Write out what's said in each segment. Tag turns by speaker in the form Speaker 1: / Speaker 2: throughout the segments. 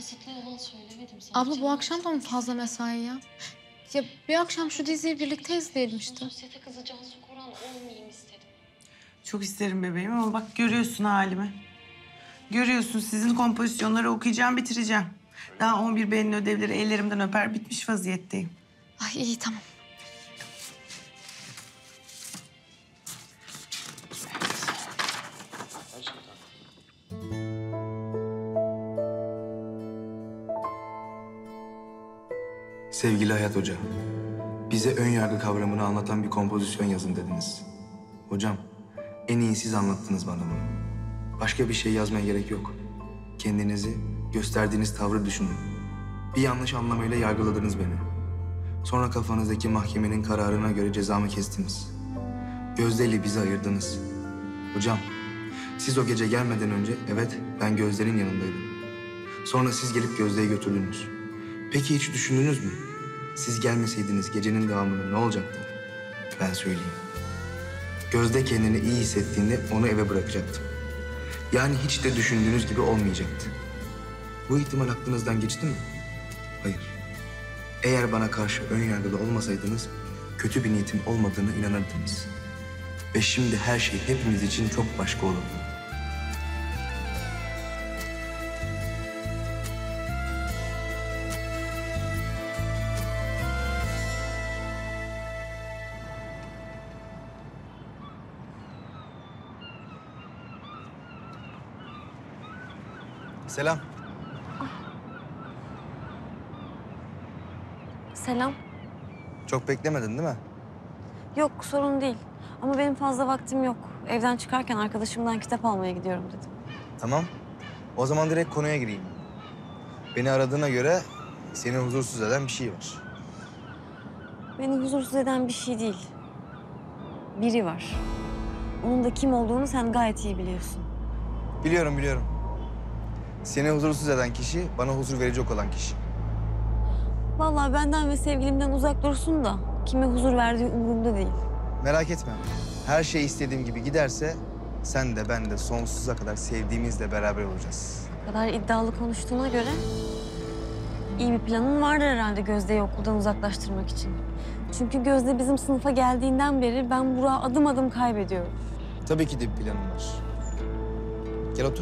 Speaker 1: kasıtlı yalan söylemedim sana.
Speaker 2: Abla bu akşam da mı fazla mesai ya? Ya bir akşam şu diziyi birlikte izleyelim işte.
Speaker 1: Sosyete kızı Cansu Koran olmayayım istedim.
Speaker 3: Çok isterim bebeğim ama bak görüyorsun halimi. Görüyorsun sizin kompozisyonları okuyacağım, bitireceğim. Daha 11 B'nin ödevleri ellerimden öper bitmiş vaziyetteyim.
Speaker 2: Ay iyi tamam.
Speaker 4: Sevgili Hayat Hoca, bize ön yargı kavramını anlatan bir kompozisyon yazın dediniz. Hocam, en iyi siz anlattınız bana bunu. Başka bir şey yazmaya gerek yok. Kendinizi, gösterdiğiniz tavrı düşünün. Bir yanlış anlamayla yargıladınız beni. Sonra kafanızdaki mahkemenin kararına göre cezamı kestiniz. Gözde ile bizi ayırdınız. Hocam, siz o gece gelmeden önce evet ben Gözde'nin yanındaydım. Sonra siz gelip Gözde'yi götürdünüz. Peki hiç düşündünüz mü? Siz gelmeseydiniz gecenin devamında ne olacaktı? Ben söyleyeyim. Gözde kendini iyi hissettiğinde onu eve bırakacaktım. Yani hiç de düşündüğünüz gibi olmayacaktı. Bu ihtimal aklınızdan geçti mi? Hayır. Eğer bana karşı ön yargılı olmasaydınız kötü bir niyetim olmadığını inanırdınız. Ve şimdi her şey hepimiz için çok başka olurdu. Selam.
Speaker 5: Selam.
Speaker 4: Çok beklemedin değil mi?
Speaker 5: Yok sorun değil. Ama benim fazla vaktim yok. Evden çıkarken arkadaşımdan kitap almaya gidiyorum dedim.
Speaker 4: Tamam. O zaman direkt konuya gireyim. Beni aradığına göre seni huzursuz eden bir şey var.
Speaker 5: Beni huzursuz eden bir şey değil. Biri var. Onun da kim olduğunu sen gayet iyi biliyorsun.
Speaker 4: Biliyorum, biliyorum. Seni huzursuz eden kişi, bana huzur verecek olan kişi.
Speaker 5: Vallahi benden ve sevgilimden uzak dursun da kime huzur verdiği umurumda değil.
Speaker 4: Merak etme. Her şey istediğim gibi giderse sen de ben de sonsuza kadar sevdiğimizle beraber olacağız.
Speaker 5: Bu kadar iddialı konuştuğuna göre iyi bir planın vardır herhalde Gözde'yi okuldan uzaklaştırmak için. Çünkü Gözde bizim sınıfa geldiğinden beri ben Burak'ı adım adım kaybediyorum.
Speaker 4: Tabii ki de bir planım var. Gel otur.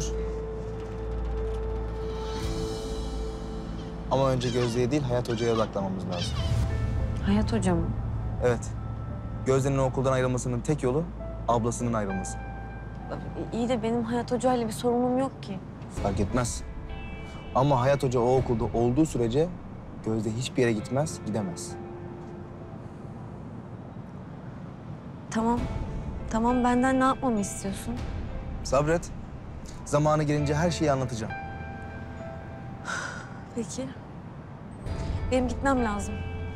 Speaker 4: Ama önce Gözde'ye değil, Hayat Hoca'ya odaklanmamız lazım.
Speaker 5: Hayat hocam.
Speaker 4: Evet. Gözde'nin okuldan ayrılmasının tek yolu ablasının ayrılması.
Speaker 5: İyi de benim Hayat hocayla bir sorunum yok ki.
Speaker 4: Fark etmez. Ama Hayat Hoca o okulda olduğu sürece Gözde hiçbir yere gitmez, gidemez.
Speaker 5: Tamam. Tamam benden ne yapmamı istiyorsun?
Speaker 4: Sabret. Zamanı gelince her şeyi anlatacağım.
Speaker 5: Peki. Benim gitmem lazım.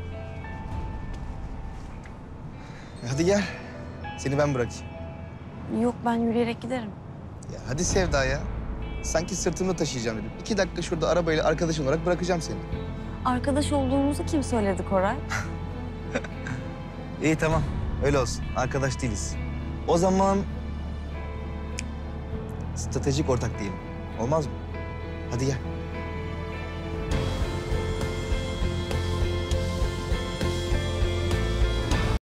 Speaker 4: Hadi gel. Seni ben bırakayım.
Speaker 5: Yok ben yürüyerek giderim.
Speaker 4: Ya hadi Sevda ya. Sanki sırtımda taşıyacağım dedim. 2 dakika şurada arabayla arkadaş olarak bırakacağım seni.
Speaker 5: Arkadaş olduğumuzu kim söyledi Koray?
Speaker 4: İyi tamam. Öyle olsun. Arkadaş değiliz. O zaman stratejik ortak diyelim. Olmaz mı? Hadi gel.